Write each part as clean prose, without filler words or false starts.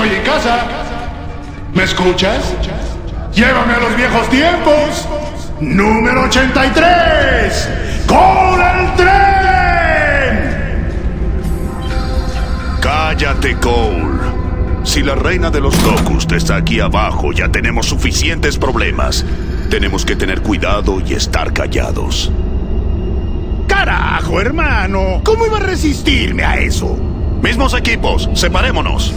estoy en casa. ¿Me escuchas? Llévame a los viejos tiempos. Número 83. ¡Con el tren! Cállate, Cole. Si la reina de los Locust está aquí abajo, ya tenemos suficientes problemas. Tenemos que tener cuidado y estar callados. ¡Carajo, hermano! ¿Cómo iba a resistirme a eso? Mismos equipos, separémonos.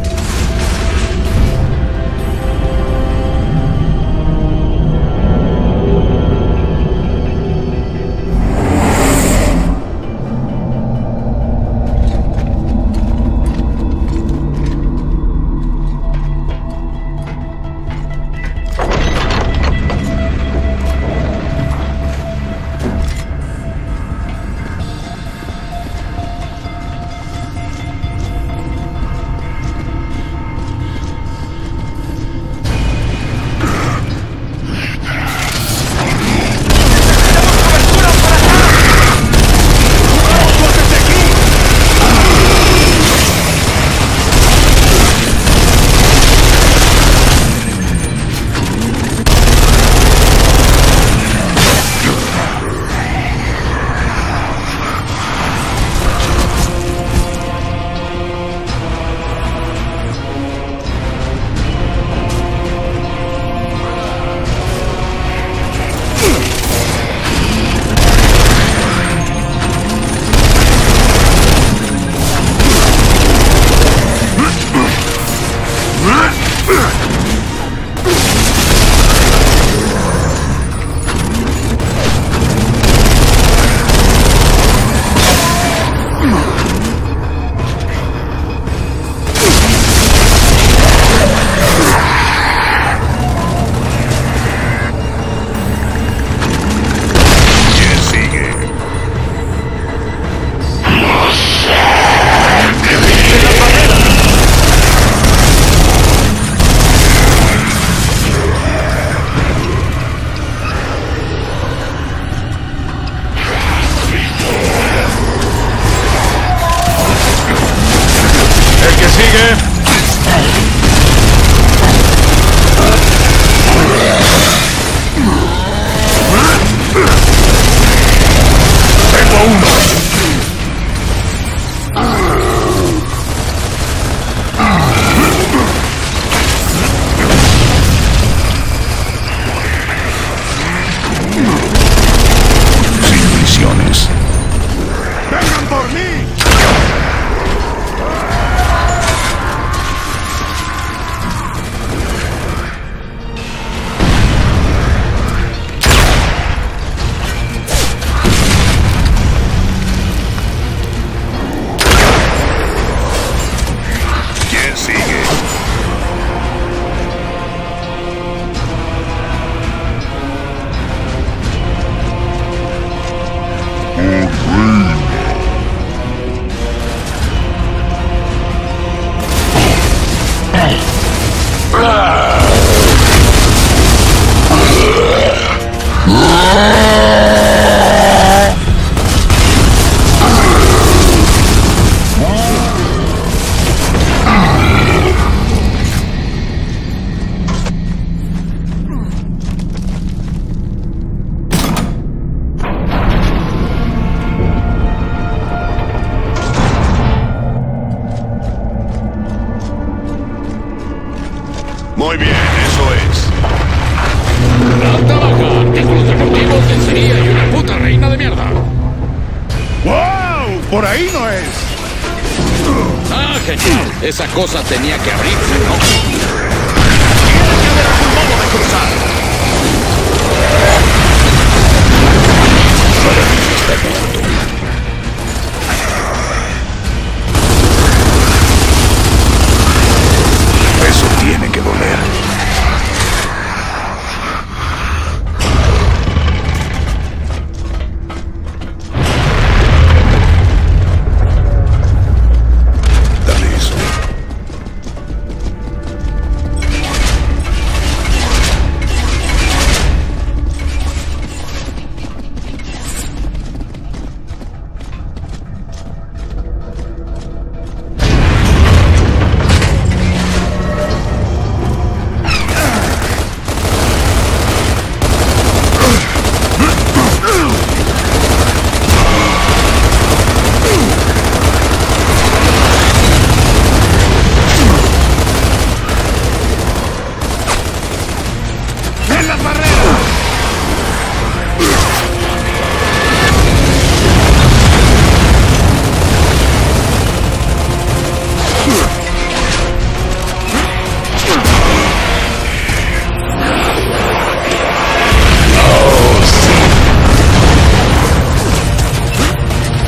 Muy bien, eso es. ¡Planta baja! Que con los deportivos vencería y una puta reina de mierda. ¡Wow! Por ahí no es. ¡Ah, genial! Esa cosa tenía que abrirse, ¿no? Tiene que haber algún modo de cruzar. Para mí está muerto. Eso tiene que doler. Dale eso.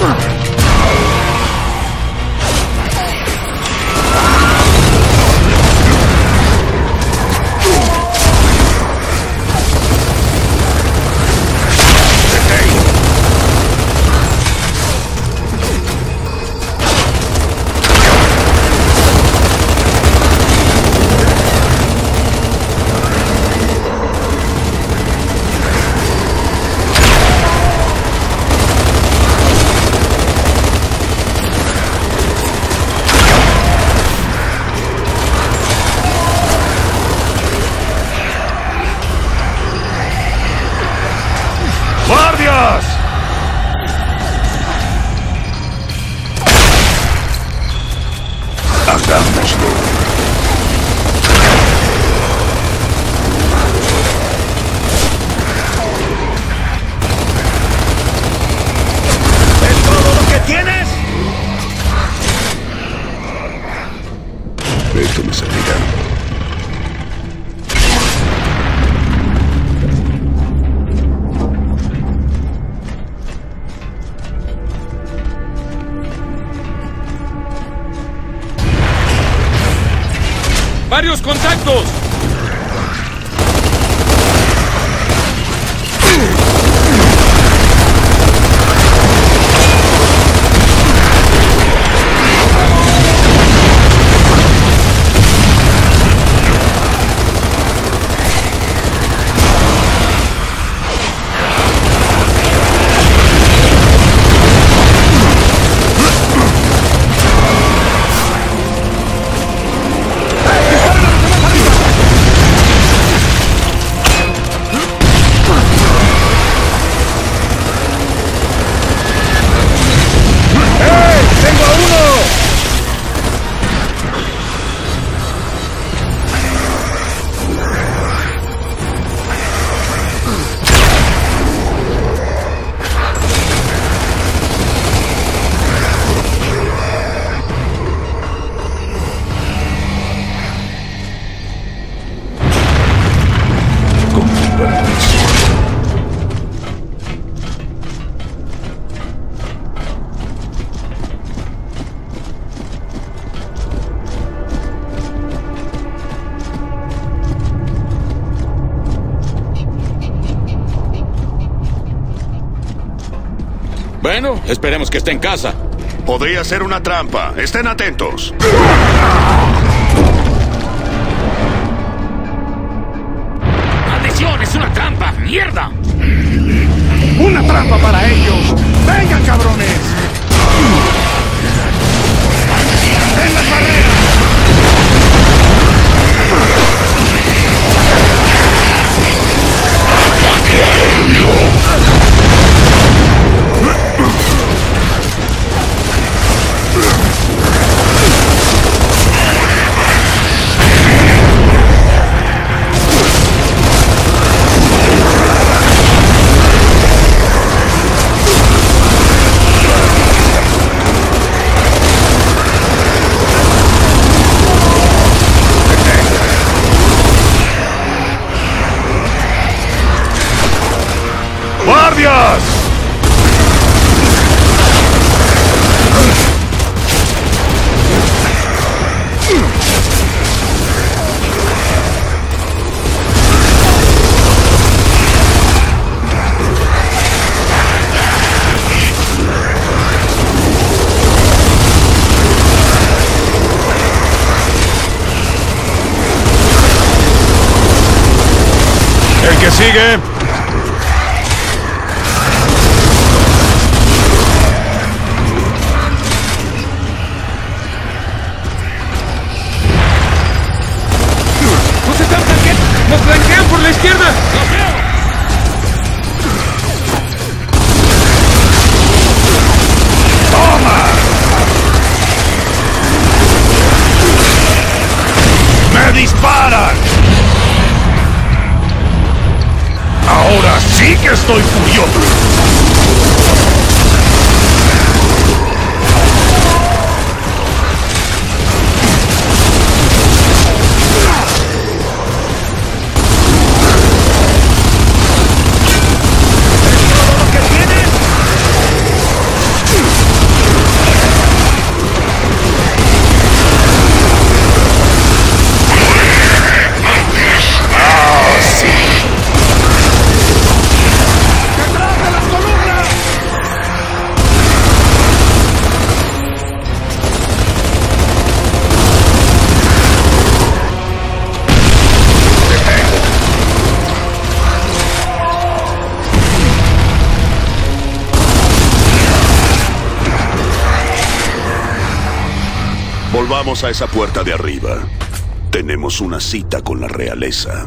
¡Varios contactos! Bueno, esperemos que esté en casa. Podría ser una trampa. Estén atentos. ¡Maldición! ¡Es una trampa! ¡Mierda! ¡Una trampa para ellos! ¡Vengan, cabrones! ¡En las barreras! ¡Guardias! El que sigue. ¡Nos flanquean por la izquierda! ¡Los veo! ¡Toma! ¡Me disparan! Ahora sí que estoy furioso. Volvamos a esa puerta de arriba. Tenemos una cita con la realeza.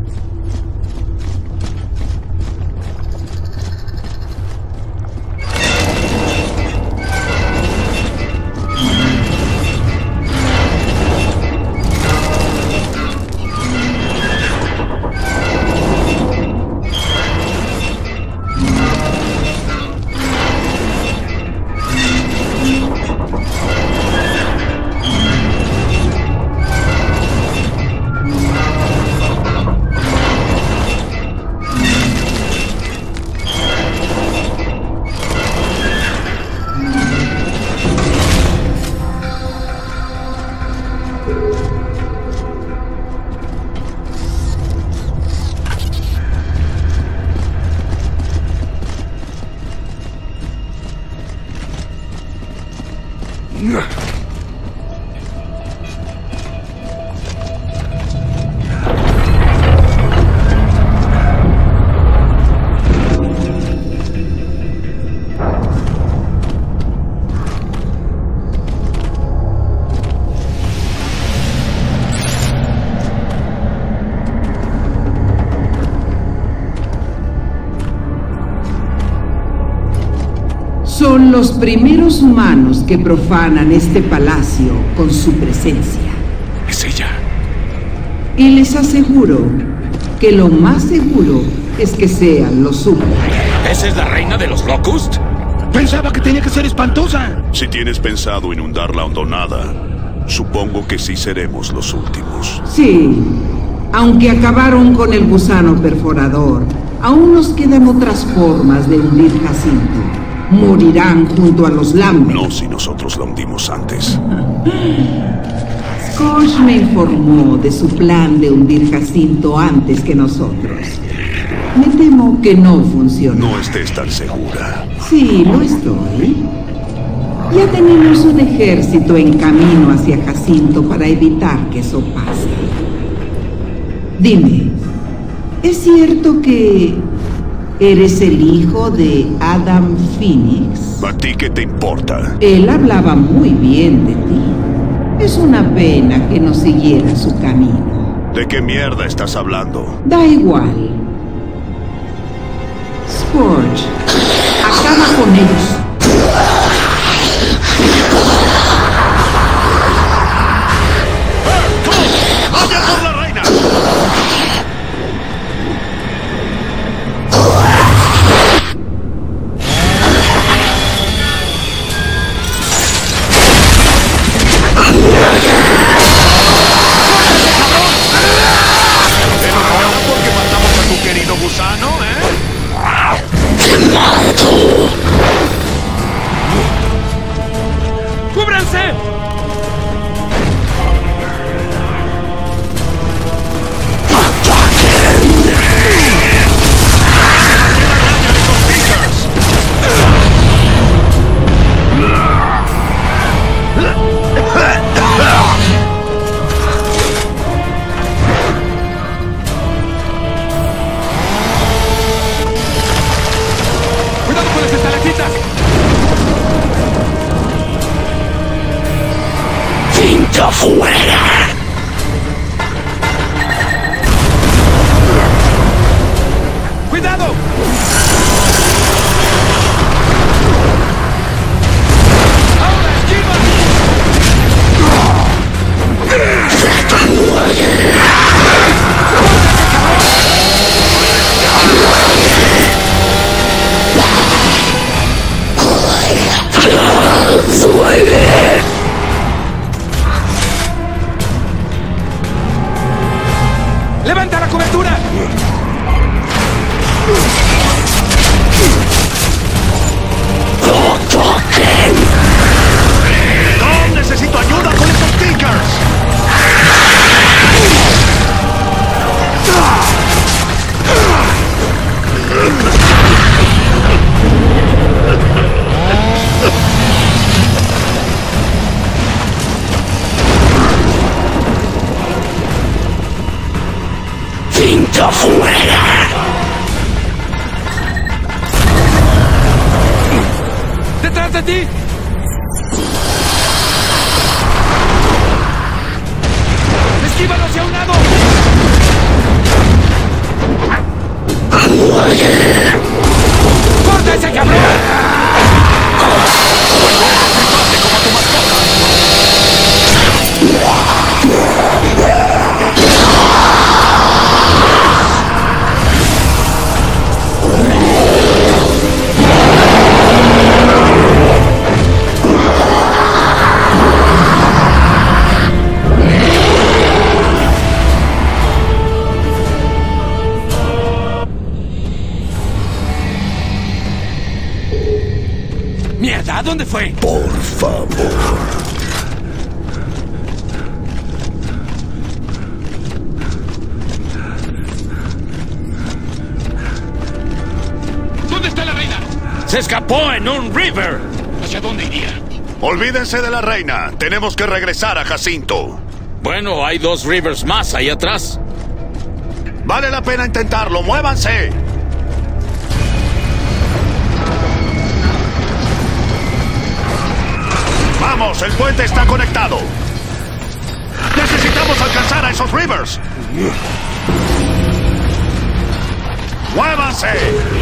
Son los primeros humanos que profanan este palacio con su presencia. Es ella. Y les aseguro que lo más seguro es que sean los últimos. ¿Esa es la reina de los Locust? Pensaba que tenía que ser espantosa. Si tienes pensado inundar la hondonada, supongo que sí seremos los últimos. Sí, aunque acabaron con el gusano perforador, aún nos quedan otras formas de hundir Jacinto. Morirán junto a los Lambert. No si nosotros la hundimos antes. Scorch me informó de su plan de hundir Jacinto antes que nosotros. Me temo que no funcionó. No estés tan segura. Sí, lo estoy. Ya tenemos un ejército en camino hacia Jacinto para evitar que eso pase. Dime, ¿es cierto que eres el hijo de Adam Phoenix? ¿A ti qué te importa? Él hablaba muy bien de ti. Es una pena que no siguiera su camino. ¿De qué mierda estás hablando? Da igual. Scorch, acaba con ellos. ¡Vaya por la reina! Porque matamos a tu querido gusano, ¿eh? ¡Cúbranse! ¡Cuidado con las estalactitas! ¡Cinta fuera! ¡Cuidado! ¡Ahora, esquiva! ¡Levanta la cobertura! ¡No! ¡Necesito ayuda con esos tickers! ¡Cinta fuera! ¡Detrás de ti! ¿Dónde fue? Por favor. ¿Dónde está la reina? Se escapó en un river. ¿Hacia dónde iría? Olvídense de la reina. Tenemos que regresar a Jacinto. Bueno, hay 2 rivers más ahí atrás. Vale la pena intentarlo. ¡Muévanse! ¡Vamos! ¡El puente está conectado! ¡Necesitamos alcanzar a esos rivers! ¡Muévanse!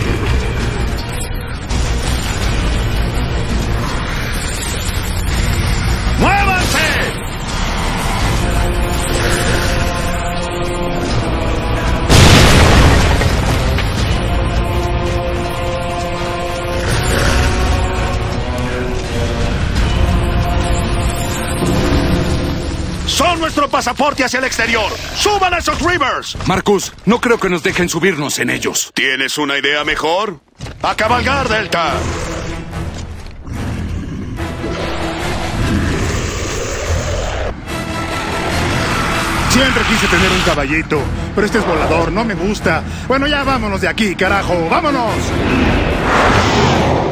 ¡Muévanse! ¡Son nuestro pasaporte hacia el exterior! ¡Suban a esos rivers! Marcus, no creo que nos dejen subirnos en ellos. ¿Tienes una idea mejor? ¡A cabalgar, Delta! Siempre quise tener un caballito, pero este es volador, no me gusta. Bueno, ya vámonos de aquí, carajo, ¡vámonos!